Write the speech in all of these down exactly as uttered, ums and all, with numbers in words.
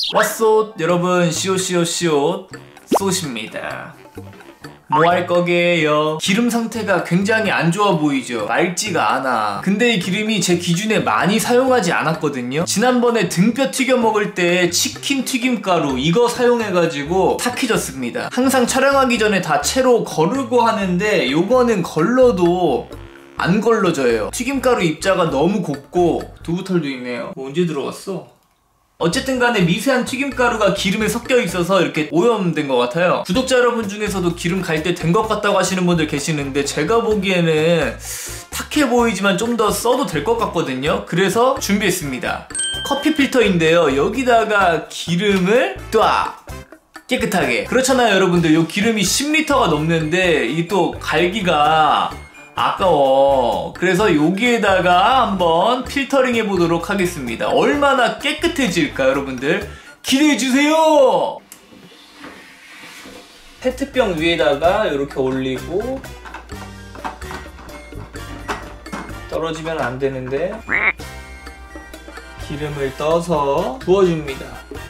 왓소 여러분, 시옷시옷시옷 쏘십니다. 뭐 할 거게요? 기름 상태가 굉장히 안 좋아 보이죠? 맑지가 않아. 근데 이 기름이 제 기준에 많이 사용하지 않았거든요. 지난번에 등뼈 튀겨 먹을 때 치킨 튀김가루 이거 사용해가지고 탁해졌습니다. 항상 촬영하기 전에 다 채로 거르고 하는데 요거는 걸러도 안 걸러져요. 튀김가루 입자가 너무 곱고 두부털도 있네요. 뭐 언제 들어갔어? 어쨌든 간에 미세한 튀김가루가 기름에 섞여 있어서 이렇게 오염된 것 같아요. 구독자 여러분 중에서도 기름 갈 때 된 것 같다고 하시는 분들 계시는데 제가 보기에는 탁해 보이지만 좀 더 써도 될 것 같거든요. 그래서 준비했습니다. 커피 필터인데요. 여기다가 기름을 딱 깨끗하게. 그렇잖아요 여러분들. 요 기름이 십 리터가 넘는데 이게 또 갈기가 아까워. 그래서 여기에다가 한번 필터링 해보도록 하겠습니다. 얼마나 깨끗해질까 여러분들 기대해주세요. 페트병 위에다가 이렇게 올리고, 떨어지면 안 되는데 기름을 떠서 부어줍니다.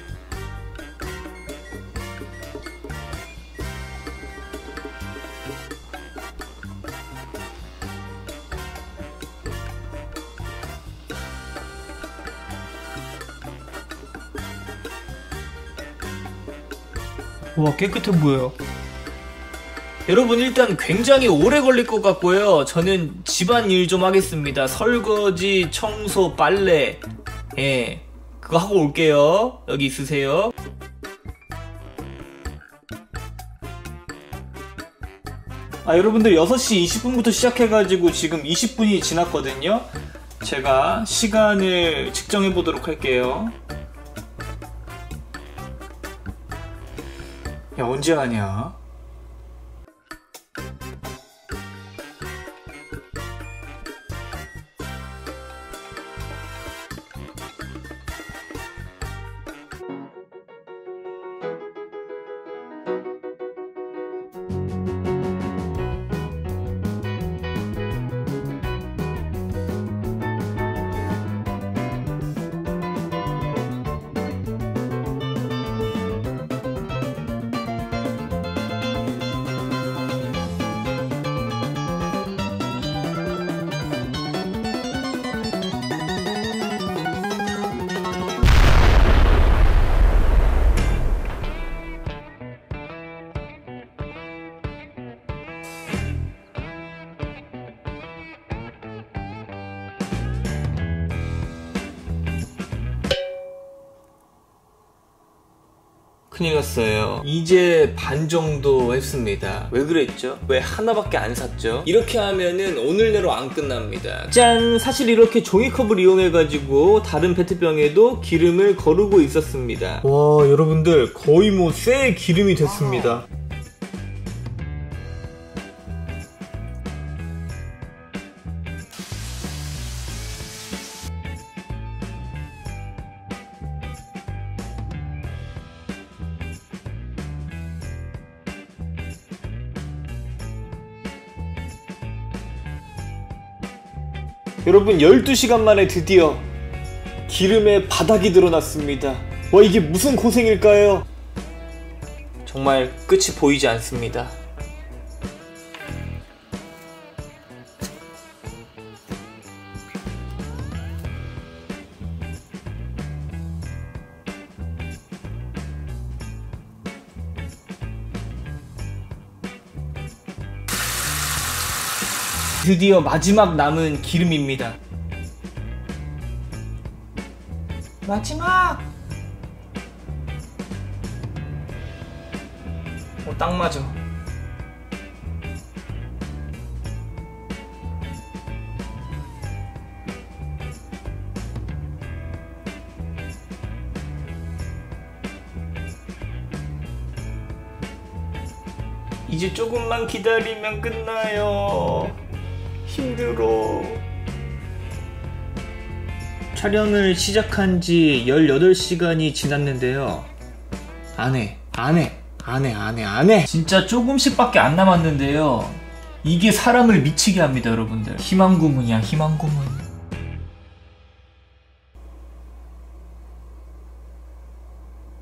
와, 깨끗해 보여요. 여러분, 일단 굉장히 오래 걸릴 것 같고요. 저는 집안일 좀 하겠습니다. 설거지, 청소, 빨래, 예, 그거 하고 올게요. 여기 있으세요. 아, 여러분들 여섯 시 이십 분부터 시작해가지고 지금 이십 분이 지났거든요. 제가 시간을 측정해 보도록 할게요. 야, 언제 하냐? 큰일 났어요. 이제 반 정도 했습니다. 왜 그랬죠? 왜 하나밖에 안 샀죠? 이렇게 하면은 오늘 내로 안 끝납니다. 짠! 사실 이렇게 종이컵을 이용해가지고 다른 페트병에도 기름을 거르고 있었습니다. 와, 여러분들 거의 뭐 쇠 기름이 됐습니다. 여러분, 열두 시간 만에 드디어 기름의 바닥이 드러났습니다. 와, 이게 무슨 고생일까요? 정말 끝이 보이지 않습니다. 드디어 마지막 남은 기름입니다. 마지막! 어, 딱 맞아. 이제 조금만 기다리면 끝나요. 힘들어. 촬영을 시작한 지 열여덟 시간이 지났는데요. 안해, 안해, 안해, 안해, 안해. 진짜 조금씩 밖에 안 남았는데요. 이게 사람을 미치게 합니다, 여러분들. 희망 고문이야, 희망 고문.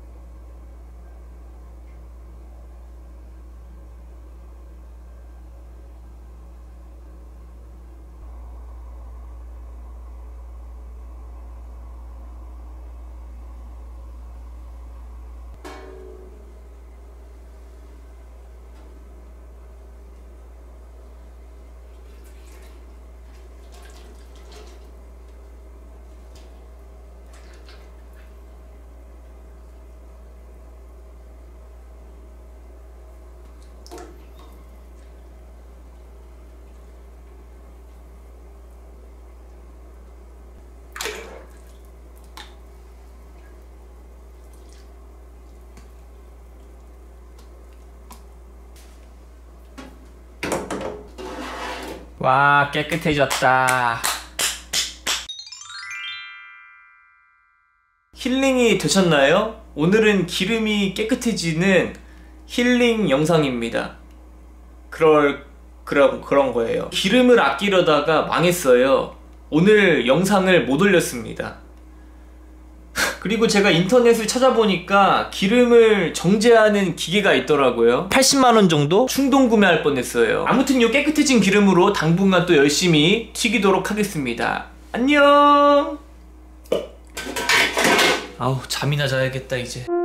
와, 깨끗해졌다. 힐링이 되셨나요? 오늘은 기름이 깨끗해지는 힐링 영상입니다. 그럴 그런 그런 거예요. 기름을 아끼려다가 망했어요. 오늘 영상을 못 올렸습니다. 그리고 제가 인터넷을 찾아보니까 기름을 정제하는 기계가 있더라고요. 팔십만 원 정도 충동 구매할 뻔했어요. 아무튼 요 깨끗해진 기름으로 당분간 또 열심히 튀기도록 하겠습니다. 안녕. 아우, 잠이나 자야겠다 이제.